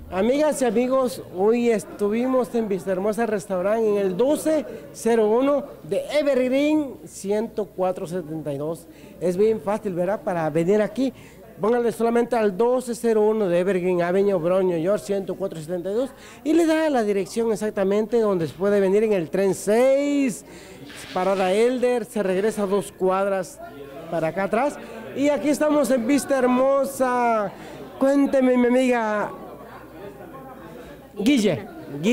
Amigas y amigos, hoy estuvimos en Vistahermosa Restaurante en el 1201 de Evergreen 10472. Es bien fácil, ¿verdad? Para venir aquí, póngale solamente al 1201 de Evergreen Avenue, Bronx, New York 10472 y le da la dirección exactamente donde se puede venir en el tren 6, parada Elder, se regresa 2 cuadras para acá atrás. Y aquí estamos en Vistahermosa. Cuénteme, mi amiga Guille,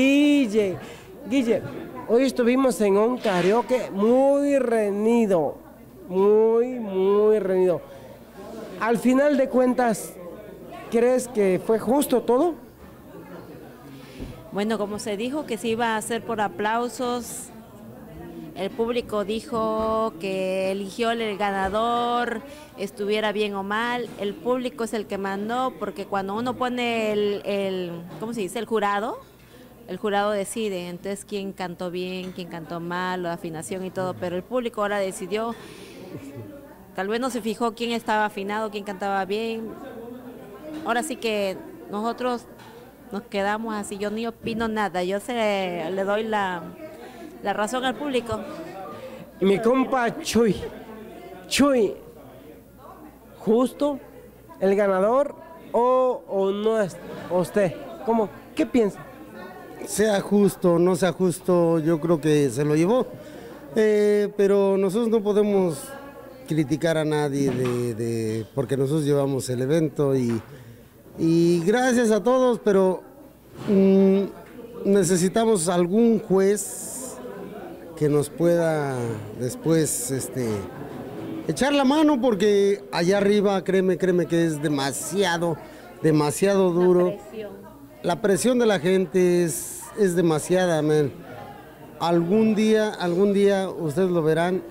hoy estuvimos en un karaoke muy reñido, muy reñido. Al final de cuentas, ¿crees que fue justo todo? Bueno, como se dijo que se iba a hacer por aplausos, el público dijo que eligió el ganador, estuviera bien o mal. El público es el que mandó, porque cuando uno pone ¿cómo se dice? El jurado decide, entonces quién cantó bien, quién cantó mal, la afinación y todo, pero el público ahora decidió. Tal vez no se fijó quién estaba afinado, quién cantaba bien. Ahora sí que nosotros nos quedamos así, yo ni opino nada, le doy la razón al público. Mi compa Chuy, ¿justo el ganador o no es usted? ¿Cómo? ¿Qué piensa? Sea justo o no sea justo, yo creo que se lo llevó, pero nosotros no podemos criticar a nadie porque nosotros llevamos el evento y gracias a todos, pero necesitamos algún juez que nos pueda después echar la mano, porque allá arriba, créeme que es demasiado duro. La presión de la gente es demasiada, man. Algún día ustedes lo verán,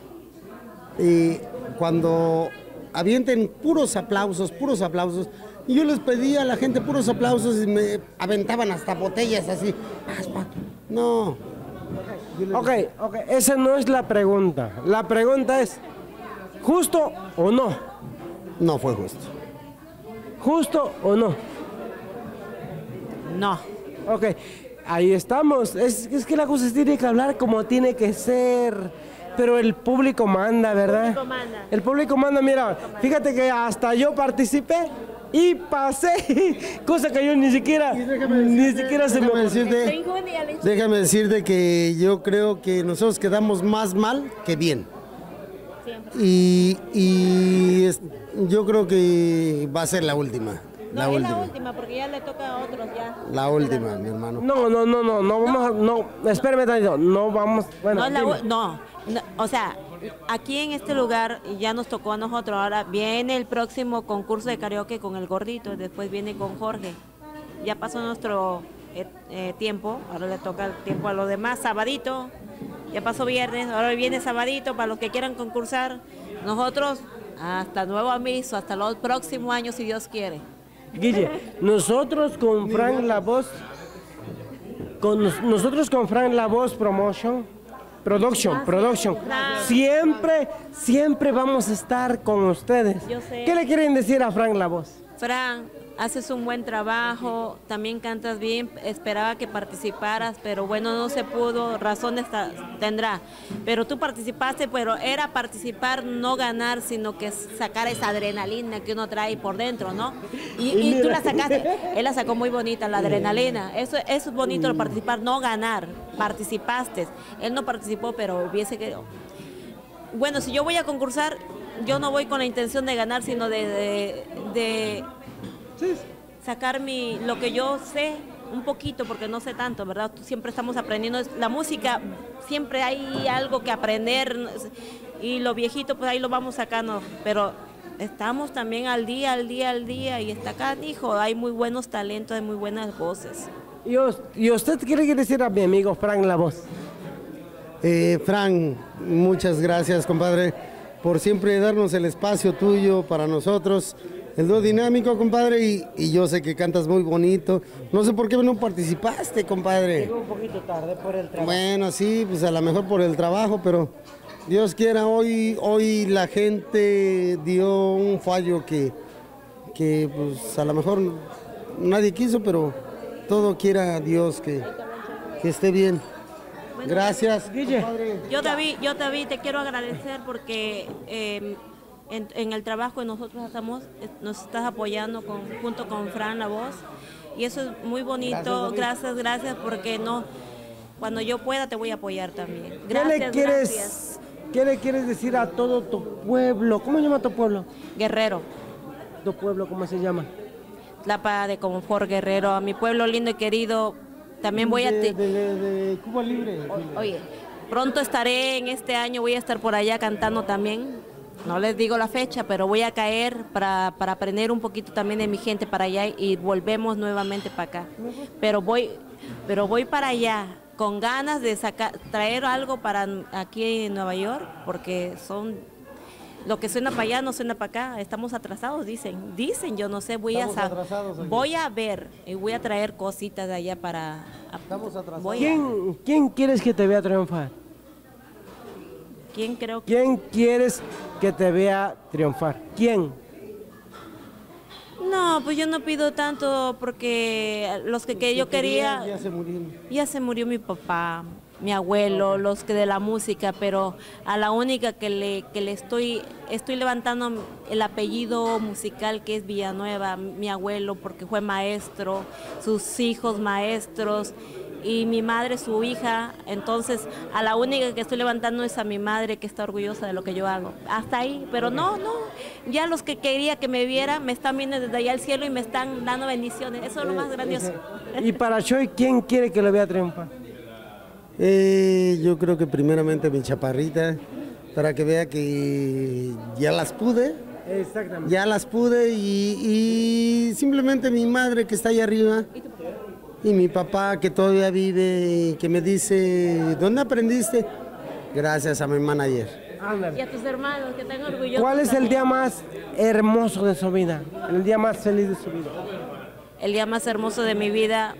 cuando avienten puros aplausos, y yo les pedía a la gente puros aplausos y me aventaban hasta botellas así. No. Ok, esa no es la pregunta. La pregunta es, ¿justo o no? No fue justo. ¿Justo o no? No. Ok, ahí estamos. Es que la cosa tiene que hablar como tiene que ser. Pero el público manda, ¿verdad? El público manda, mira, fíjate que hasta yo participé y pasé, cosa que yo ni siquiera se me ocurrió. Déjame decirte que yo creo que nosotros quedamos más mal que bien. Y yo creo que va a ser la última. La última, porque ya le toca a otros ya. La última, mi hermano. No, espérame tantito, no vamos, bueno. No, o sea, aquí en este lugar ya nos tocó a nosotros, ahora viene el próximo concurso de karaoke con el gordito, después viene con Jorge. Ya pasó nuestro tiempo, ahora le toca el tiempo a los demás, sabadito, ya pasó viernes, ahora viene sabadito para los que quieran concursar. Nosotros hasta nuevo aviso, hasta los próximos años si Dios quiere. Guille, nosotros con Frank La Voz Production, siempre vamos a estar con ustedes. Yo sé. ¿Qué le quieren decir a Frank La Voz? Frank, haces un buen trabajo, también cantas bien, esperaba que participaras, pero bueno, no se pudo, razones tendrá. Pero tú participaste, pero era participar, no ganar, sino que sacar esa adrenalina que uno trae por dentro, ¿no? Y tú la sacaste, él la sacó muy bonita, la adrenalina. Eso es bonito, el participar, no ganar, participaste. Él no participó, pero hubiese querido. Bueno, si yo voy a concursar, yo no voy con la intención de ganar, sino de sacar lo que yo sé un poquito, porque no sé tanto, ¿verdad? Siempre estamos aprendiendo. La música, siempre hay algo que aprender, y lo viejito, pues ahí lo vamos sacando, pero estamos también al día, y está acá, hijo, hay muy buenos talentos, hay muy buenas voces. ¿Y usted qué le quiere decir a mi amigo Frank La Voz? Frank, muchas gracias, compadre, por siempre darnos el espacio tuyo para nosotros. El dúo dinámico, compadre, y yo sé que cantas muy bonito. No sé por qué no participaste, compadre. Llegó un poquito tarde por el trabajo. Bueno, sí, pues a lo mejor por el trabajo, pero Dios quiera, hoy la gente dio un fallo que pues a lo mejor nadie quiso, pero todo quiera Dios que esté bien. Bueno, Gracias. Guille. Yo David, te quiero agradecer porque en el trabajo que nosotros hacemos, nos estás apoyando junto con Fran La Voz, y eso es muy bonito. Gracias, porque no, cuando yo pueda te voy a apoyar también. Gracias. ¿Qué le quieres decir a todo tu pueblo? ¿Cómo se llama tu pueblo? Guerrero, ¿Tu pueblo cómo se llama? Tlapa de Confort Guerrero, a mi pueblo lindo y querido. También voy de Cuba Libre. Oye, pronto estaré en este año, voy a estar por allá cantando también. No les digo la fecha, pero voy a caer para aprender un poquito también de mi gente para allá y volvemos nuevamente para acá. Pero voy para allá con ganas de traer algo para aquí en Nueva York, porque lo que suena para allá no suena para acá. Estamos atrasados, dicen, yo no sé, voy a ver y voy a traer cositas de allá para. Estamos atrasados. ¿Quién quieres que te vea triunfar? ¿Quién quieres que te vea triunfar? ¿Quién? No, pues yo no pido tanto porque los que yo quería. Ya se murieron. Ya se murió mi papá, mi abuelo, los que de la música, pero a la única que le estoy levantando el apellido musical, que es Villanueva, mi abuelo, porque fue maestro, sus hijos maestros, y mi madre, su hija. Entonces a la única que estoy levantando es a mi madre, que está orgullosa de lo que yo hago. Hasta ahí, pero no, ya los que quería que me vieran me están viendo desde allá al cielo y me están dando bendiciones. Eso es lo más grandioso. Y para Choy, ¿quién quiere que lo vea triunfar? Yo creo que primeramente mi chaparrita, para que vea que ya las pude. Exactamente. Ya las pude y simplemente mi madre que está allá arriba y mi papá que todavía vive y que me dice, ¿dónde aprendiste? Gracias a mi manager. Y a tus hermanos, que están orgullosos. ¿Cuál es el día más hermoso de su vida? El día más feliz de su vida. El día más hermoso de mi vida.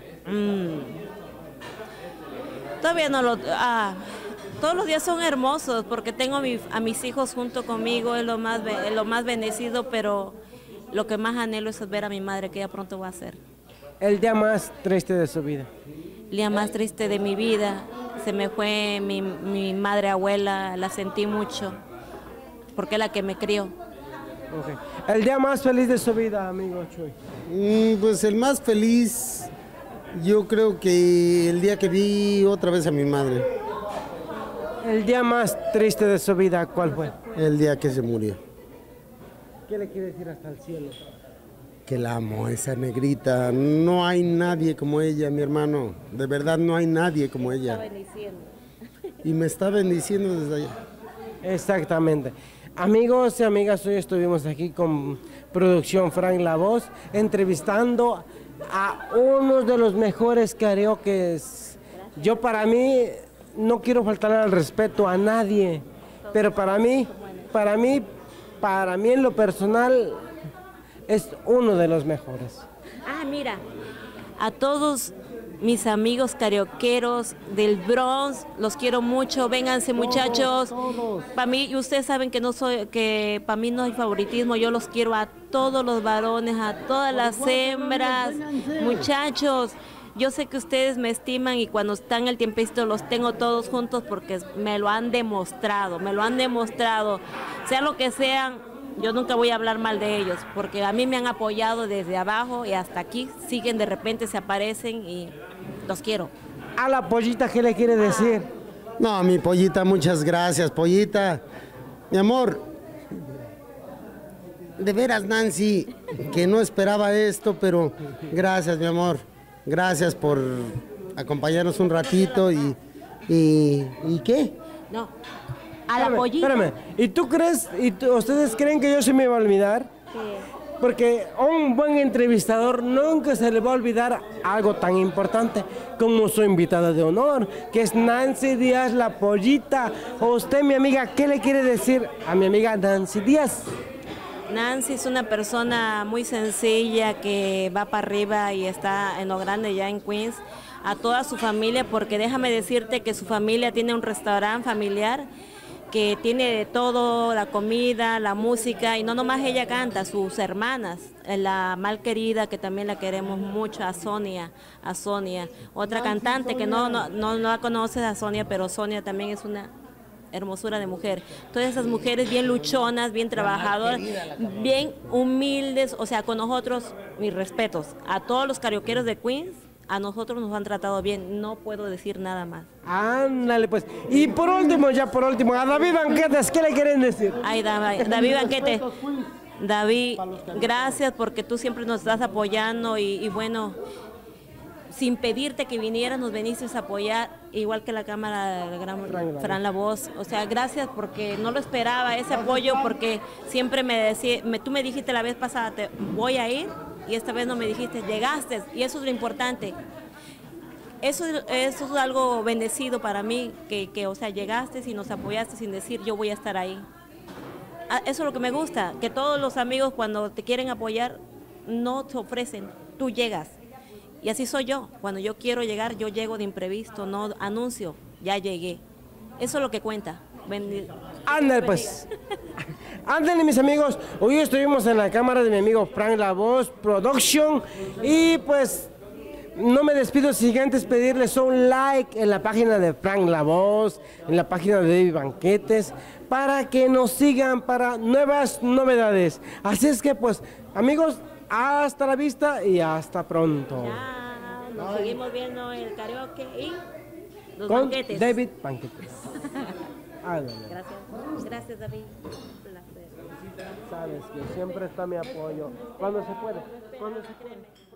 Todavía no lo. Todos los días son hermosos porque tengo a mis hijos junto conmigo, es lo más bendecido, pero lo que más anhelo es ver a mi madre, que ya pronto va a ser. El día más triste de su vida. El día más triste de mi vida, se me fue mi madre abuela, la sentí mucho, porque es la que me crió. Okay. El día más feliz de su vida, amigo Choy. Pues el más feliz, yo creo que el día que vi otra vez a mi madre. El día más triste de su vida, ¿cuál fue? El día que se murió. ¿Qué le quiere decir hasta el cielo? Que la amo, esa negrita. No hay nadie como ella, mi hermano. De verdad no hay nadie como ella. Está bendiciendo. Y me está bendiciendo desde allá. Exactamente. Amigos y amigas, hoy estuvimos aquí con Producción Fran La Voz, entrevistando a uno de los mejores karaokes. Yo para mí, no quiero faltar al respeto a nadie, pero para mí en lo personal, es uno de los mejores. Mira, a todos mis amigos karaokeros del Bronx, los quiero mucho, vénganse muchachos. Para mí, ustedes saben que para mí no hay favoritismo, yo los quiero a todos los varones, a todas las hembras, muchachos. Yo sé que ustedes me estiman y cuando están el tiempecito los tengo todos juntos porque me lo han demostrado, Sean lo que sean. Yo nunca voy a hablar mal de ellos, porque a mí me han apoyado desde abajo y hasta aquí, siguen de repente, se aparecen y los quiero. A la pollita, ¿qué le quiere decir? No, mi pollita, muchas gracias, pollita. Mi amor, de veras, Nancy, que no esperaba esto, pero gracias, mi amor. Gracias por acompañarnos un ratito y ¿qué? No. A la pollita. Espérame, ¿y tú crees, ustedes creen que yo se me va a olvidar? Sí. Porque a un buen entrevistador nunca se le va a olvidar algo tan importante como su invitada de honor, que es Nancy Díaz, la pollita. O usted, mi amiga, ¿qué le quiere decir a mi amiga Nancy Díaz? Nancy es una persona muy sencilla que va para arriba y está en lo grande ya en Queens. A toda su familia, porque déjame decirte que su familia tiene un restaurante familiar que tiene de todo, la comida, la música, y no nomás ella canta, sus hermanas, la mal querida, que también la queremos mucho, a Sonia, otra cantante que no la conoces a Sonia, pero Sonia también es una hermosura de mujer. Todas esas mujeres bien luchonas, bien trabajadoras, bien humildes, o sea, con nosotros, mis respetos, a todos los carioqueros de Queens, a nosotros nos han tratado bien, no puedo decir nada más. Ándale, pues. Y por último, a David Banquetes, ¿qué le quieren decir? Ay, David Banquete, David, gracias porque tú siempre nos estás apoyando y bueno, sin pedirte que vinieras, nos viniste a apoyar, igual que la cámara del gran Fran La Voz. O sea, gracias porque no lo esperaba, ese apoyo, porque siempre me decía, tú me dijiste la vez pasada, te voy a ir, y esta vez no me dijiste, llegaste, y eso es lo importante. Eso es algo bendecido para mí, que o sea, llegaste y nos apoyaste sin decir yo voy a estar ahí. Eso es lo que me gusta, que todos los amigos cuando te quieren apoyar no te ofrecen, tú llegas. Y así soy yo, cuando yo quiero llegar, yo llego de imprevisto, no anuncio, ya llegué. Eso es lo que cuenta. Ándale, pues. Ándale, mis amigos, hoy estuvimos en la cámara de mi amigo Fran La Voz Production y pues no me despido sin antes pedirles un like en la página de Fran La Voz, en la página de David Banquetes, para que nos sigan para nuevas novedades. Así es que pues, amigos, hasta la vista y hasta pronto. Ya, nos seguimos viendo el karaoke y los con banquetes. David Banquetes. Gracias David. Sabes que siempre está mi apoyo. Cuando se puede.